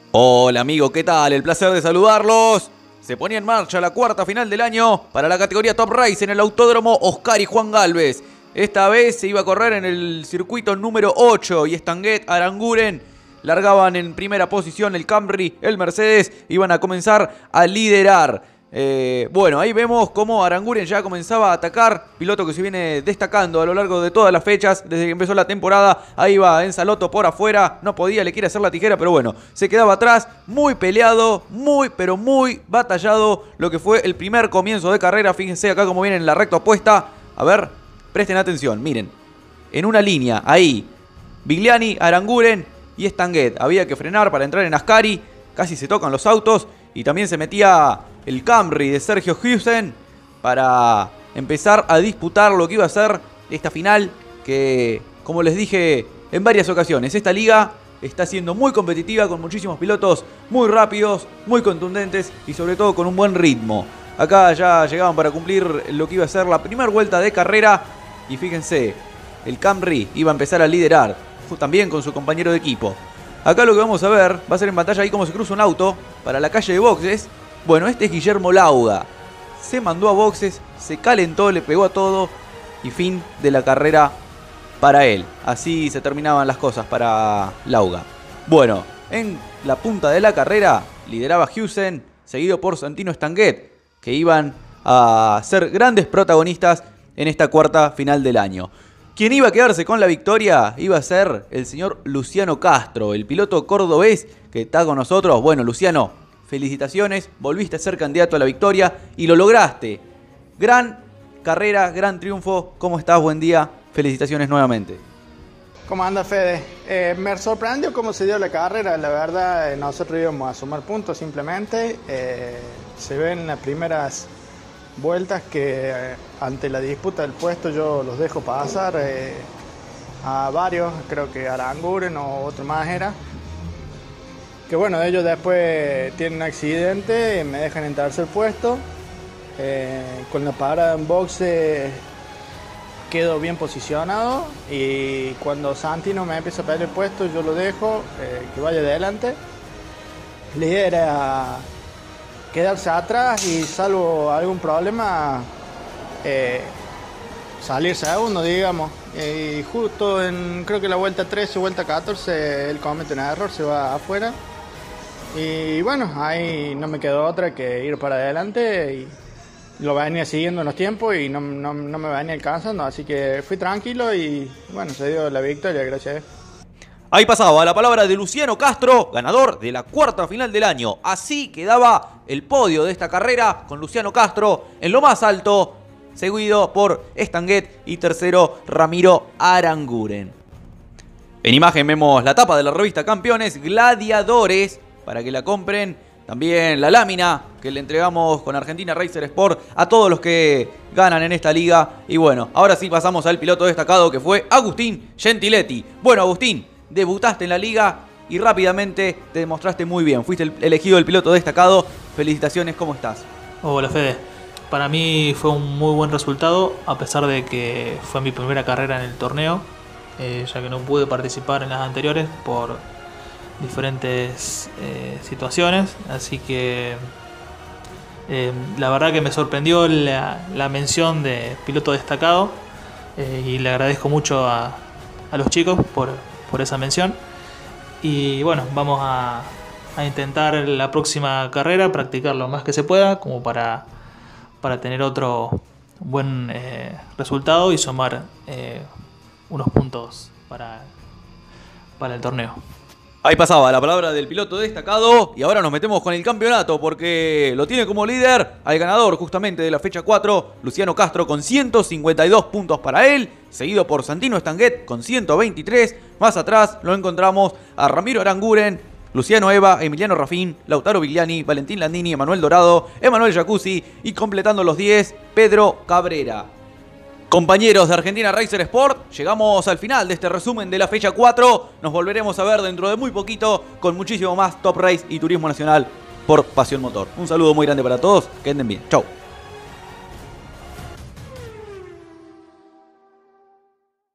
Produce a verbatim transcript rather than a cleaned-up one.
Hola amigo, ¿qué tal? El placer de saludarlos. Se ponía en marcha la cuarta final del año para la categoría Top Race en el Autódromo Oscar y Juan Galvez. Esta vez se iba a correr en el circuito número ocho y Stanguet, Aranguren largaban en primera posición, el Camry, el Mercedes iban a comenzar a liderar. Eh, bueno, ahí vemos cómo Aranguren ya comenzaba a atacar, piloto que se viene destacando a lo largo de todas las fechas, desde que empezó la temporada. Ahí va Enzaloto por afuera, no podía, le quiere hacer la tijera, pero bueno, se quedaba atrás, muy peleado, muy pero muy batallado lo que fue el primer comienzo de carrera. Fíjense acá cómo viene en la recta opuesta, a ver, presten atención, miren, en una línea, ahí, Vigliani, Aranguren y Stanguet, había que frenar para entrar en Ascari, casi se tocan los autos y también se metía el Camry de Sergio Hüsen para empezar a disputar lo que iba a ser esta final que, como les dije en varias ocasiones, esta liga está siendo muy competitiva con muchísimos pilotos muy rápidos, muy contundentes y sobre todo con un buen ritmo. Acá ya llegaban para cumplir lo que iba a ser la primera vuelta de carrera y fíjense, el Camry iba a empezar a liderar también con su compañero de equipo. Acá lo que vamos a ver va a ser en pantalla ahí cómo se cruza un auto para la calle de boxes. Bueno, este es Guillermo Lauga. Se mandó a boxes, se calentó, le pegó a todo y fin de la carrera para él. Así se terminaban las cosas para Lauga. Bueno, en la punta de la carrera lideraba Hüsen, seguido por Santino Stanguet, que iban a ser grandes protagonistas en esta cuarta final del año. Quien iba a quedarse con la victoria iba a ser el señor Luciano Castro, el piloto cordobés que está con nosotros. Bueno, Luciano, felicitaciones, volviste a ser candidato a la victoria y lo lograste. Gran carrera, gran triunfo. ¿Cómo estás? Buen día. Felicitaciones nuevamente. ¿Cómo anda, Fede? Eh, me sorprendió cómo se dio la carrera. La verdad, nosotros íbamos a sumar puntos simplemente. Eh, se ven las primeras vueltas que eh, ante la disputa del puesto yo los dejo pasar eh, a varios, creo que Aranguren o otro más era. Que bueno, ellos después tienen un accidente, me dejan en tercer puesto. Eh, con la parada en boxe quedo bien posicionado y cuando Santino me empieza a perder el puesto yo lo dejo, eh, que vaya adelante. La idea era quedarse atrás y salvo algún problema eh, salir segundo, digamos. Y justo en creo que la vuelta trece, vuelta catorce, él comete un error, se va afuera. Y bueno, ahí no me quedó otra que ir para adelante y lo venía siguiendo en los tiempos y no, no, no me venía alcanzando, así que fui tranquilo y bueno, se dio la victoria, gracias a Dios. Ahí pasaba la palabra de Luciano Castro, ganador de la cuarta final del año. Así quedaba el podio de esta carrera con Luciano Castro en lo más alto, seguido por Stanguet y tercero Ramiro Aranguren. En imagen vemos la tapa de la revista Campeones Gladiadores para que la compren. También la lámina que le entregamos con Argentina Racer Sport a todos los que ganan en esta liga. Y bueno, ahora sí pasamos al piloto destacado que fue Agustín Gentiletti. Bueno, Agustín, debutaste en la liga y rápidamente te demostraste muy bien. Fuiste el elegido el piloto destacado. Felicitaciones, ¿cómo estás? Hola, Fede. Para mí fue un muy buen resultado, a pesar de que fue mi primera carrera en el torneo, eh, ya que no pude participar en las anteriores por diferentes eh, situaciones. Así que eh, la verdad que me sorprendió la, la mención de piloto destacado eh, y le agradezco mucho a, a los chicos por, por esa mención. Y bueno, vamos a, a intentar la próxima carrera practicar lo más que se pueda como para, para tener otro buen eh, resultado y sumar eh, unos puntos para, para el torneo. Ahí pasaba la palabra del piloto destacado y ahora nos metemos con el campeonato porque lo tiene como líder al ganador justamente de la fecha cuatro, Luciano Castro, con ciento cincuenta y dos puntos para él, seguido por Santino Stanguet con ciento veintitrés. Más atrás lo encontramos a Ramiro Aranguren, Luciano Eva, Emiliano Rafín, Lautaro Vigliani, Valentín Landini, Emanuel Dorado, Emanuel Jacuzzi y completando los diez, Pedro Cabrera. Compañeros de Argentina Racer Sport, llegamos al final de este resumen de la fecha cuatro. Nos volveremos a ver dentro de muy poquito con muchísimo más Top Race y Turismo Nacional por Pasión Motor. Un saludo muy grande para todos, que anden bien. Chau.